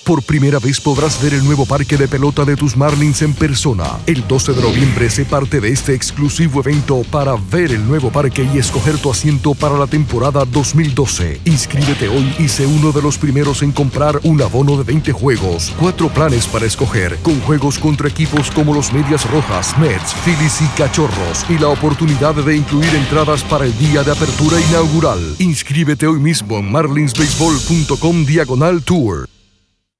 Por primera vez podrás ver el nuevo parque de pelota de tus Marlins en persona. El 12 de noviembre sé parte de este exclusivo evento para ver el nuevo parque y escoger tu asiento para la temporada 2012. Inscríbete hoy y sé uno de los primeros en comprar un abono de 20 juegos, 4 planes para escoger, con juegos contra equipos como los Medias Rojas, Mets, Phillies y Cachorros, y la oportunidad de incluir entradas para el día de apertura inaugural. Inscríbete hoy mismo en marlinsbaseball.com/tour.